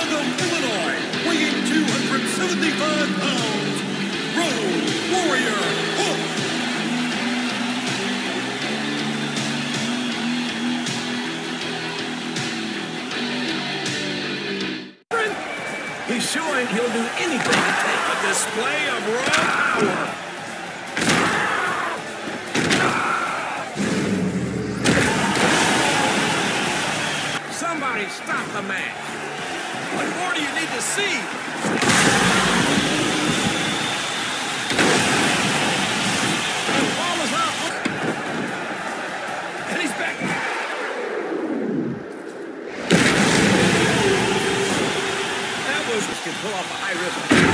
from Illinois, weighing 275 pounds, Road Warrior Hook. He's showing he'll do anything to take A display of raw power. Somebody stop the match. What more do you need to see? The ball is up. And he's back. That was... Can pull off a high-risk